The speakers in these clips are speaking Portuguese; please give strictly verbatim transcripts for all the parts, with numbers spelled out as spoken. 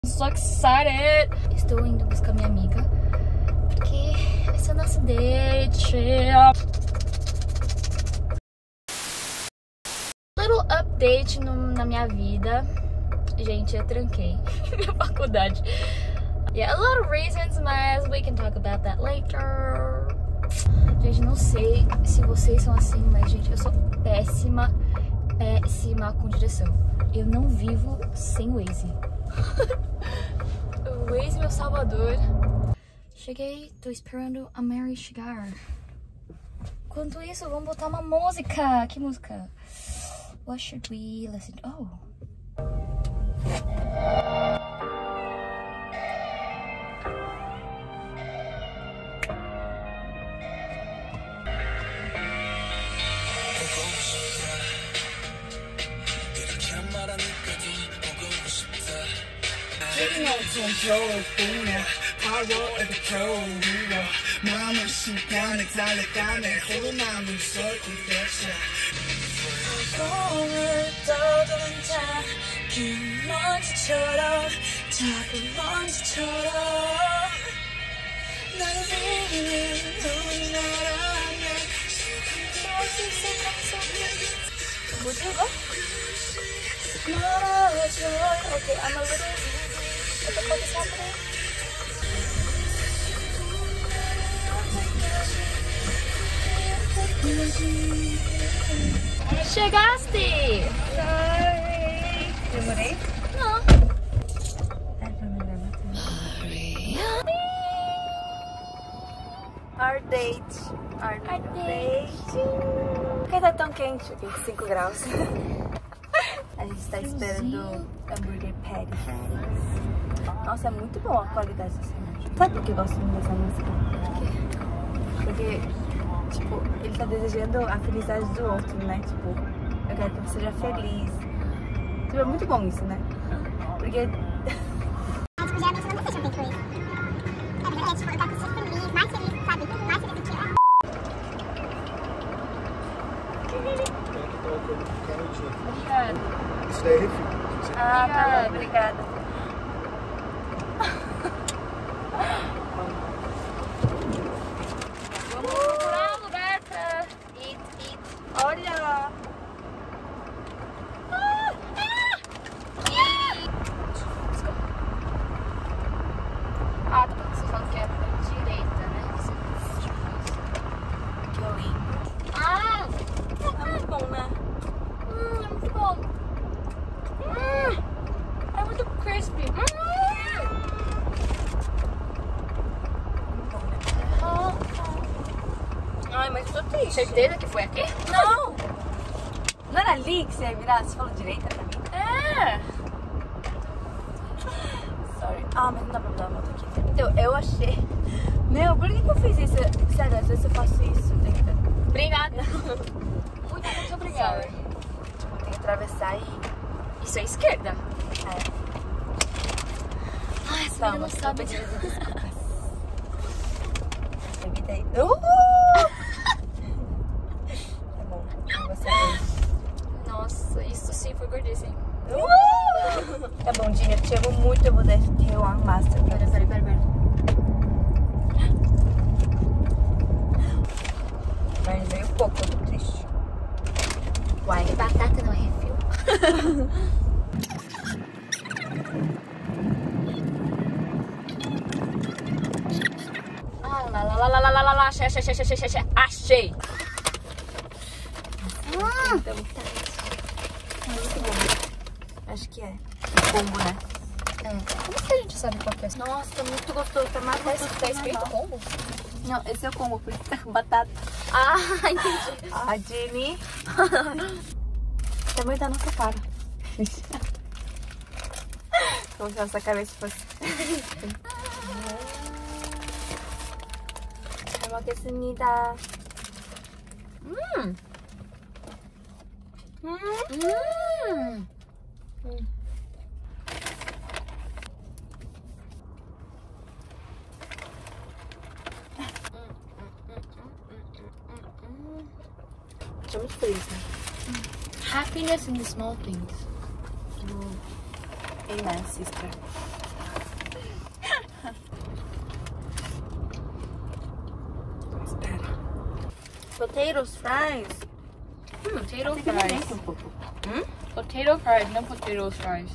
So excited! Estou indo buscar minha amiga, porque esse é o nosso date. Little update no, na minha vida. Gente, eu tranquei minha faculdade. Yeah, a lot of reasons, mas we can talk about that later. Gente, não sei se vocês são assim, mas gente, eu sou péssima, péssima com direção. Eu não vivo sem Waze. O Waze, meu salvador. Cheguei, tô esperando a Mary chegar. Enquanto isso, vamos botar uma música. Que música? What should we listen to? Oh. Okay, I'm a little... What the fuck is happening? Chegaste! Sorry! Demorei? Não. É pra melhor bater. Our date. Our, Our date. Por que tá tão quente aqui? cinco graus. A gente tá esperando hambúrguer patty. Nossa, é muito boa a qualidade dessa música. Sabe por que eu gosto muito dessa música? Porque, tipo, ele tá desejando a felicidade do outro, né? Tipo, eu quero que você seja feliz. Tipo, é muito bom isso, né? Porque... Tipo, geralmente eu não deixo eu feliz. É porque, tipo, eu quero que você seja feliz, mais feliz, sabe? Mais feliz do que eu. Obrigada. Isso daí é refil. Ah, tá. Obrigada. Vamos procurar um lugar pra eat, eat. Olha! Ah! Ah! Ah, tá. Você falou que é pra direita, né? Que eu lindo. Ah! É muito bom, né? Hum, é muito bom. Hum, é muito crispy. Hum. Ai, mas tô triste. Certeza que foi aqui? Não! Não era ali que você ia virar? Você falou direita pra mim? É! Sorry. Ah, mas não dá pra mudar a moto aqui. Então, eu achei... Meu, por que que eu fiz isso? Sério, às vezes eu faço isso. Obrigada. Muito, muito obrigada. Sorry. Tipo, tem que atravessar e... Isso é esquerda? É. Ai, essa menina não sabe. Desculpas. Evitei. Uh! Tá bom. Você é. Nossa, isso sim foi gordice, hein? Uh! Tá bom, Dini, eu te amo muito. Eu vou ter um master. Pera, pera, pera, pera. Mas veio pouco, eu tô triste. Uai, batata não é refil. Ah, lá, lá, lá, lá, lá, lá, lá, lá, achei, achei, achei, achei, achei, achei. Hum. Então, tá. É muito bom. Acho que é. Combo, né? É. Como que a gente sabe qual que é? Nossa, tá muito gostoso, tá mais gostoso. Tá escrito combo? Não, esse é o combo, por isso tá com batata. Ah, entendi. Ah, Jenny. Tamanho da nossa cara. Como se a nossa cabeça fosse. 잘 먹겠습니다. Hum. Hum. Hum. Hum. Tô muito feliz, né? Happiness in the small things. Oh. Amen, sister. Potatoes fries. Hum, potato fries. Um pouco. Hum? Potato fries, não potatoes fries.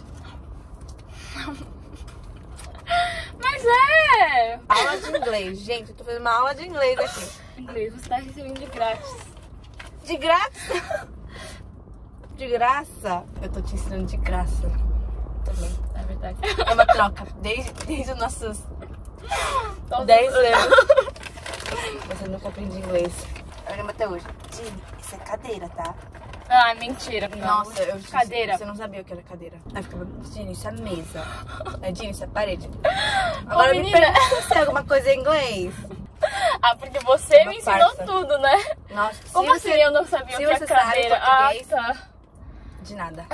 Mas é! Aula de inglês. Gente, eu tô fazendo uma aula de inglês aqui. Inglês, você tá recebendo de grátis. De graça? De graça? Eu tô te ensinando de graça. Também. É verdade. É uma troca. Desde, desde os nossos dez anos. Você nunca aprende inglês. Eu lembro até hoje. Dini, isso é cadeira, tá? Ah, mentira. Não. Nossa, eu Cadeira. Você não sabia o que era cadeira. Aí ficava, Dini, isso é mesa. É, Dini, isso é parede. Agora me menina. pergunta se é alguma coisa em inglês. Ah, porque você Uma me ensinou farsa. tudo, né? Nossa, Como se assim você... eu não sabia o se que é você sabe cadeira? Ah, português- tá. De nada.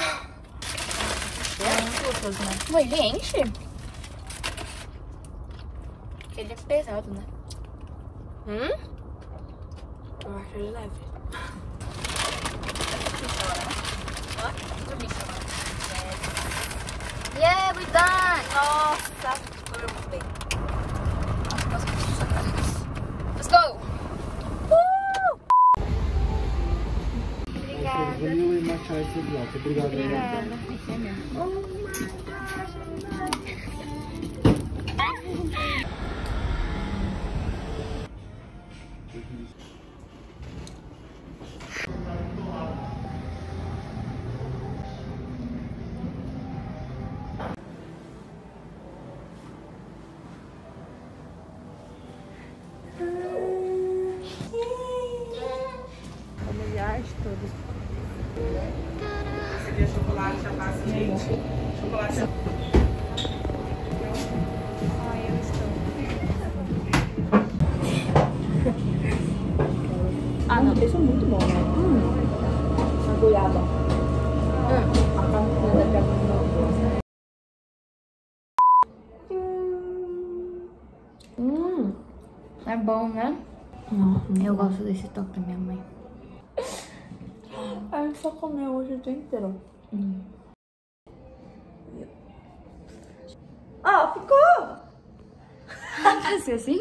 É muito gostoso, né? Mãe, ele enche? Ele é pesado, né? Hum? Eu acho ele leve. Yeah, we done! Nossa, foi muito bem. Let's go! Vanilla e matcha ice latte. Obrigado. Familiares todos. Esse aqui é chocolate, a massa quente. Chocolate. Ai, eu estou. Ah, não, esse é muito bom, né? Hum. A goiaba. Hum. A campanha da goiaba. Hum, é bom, né? Não, Eu gosto desse toque da minha mãe. a gente só comeu hoje o dia inteiro. Hum. Ah, ficou! Fazer assim?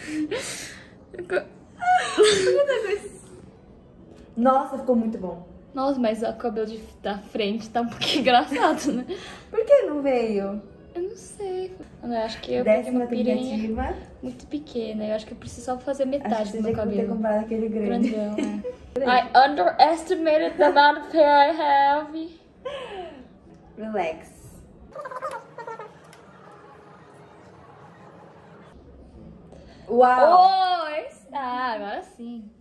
Nossa, ficou muito bom. Nossa, mas o cabelo de, da frente tá um pouquinho engraçado, né? Por que não veio? Eu não sei. Eu acho que eu Décima peguei uma piranha tentativa. muito pequena. Eu acho que eu preciso só fazer Acho metade que do você meu tinha que ter cabelo. comprado aquele grande. Grandão, né? I underestimated the amount of hair I have. Relax. Uau! Oi! Ah, agora sim.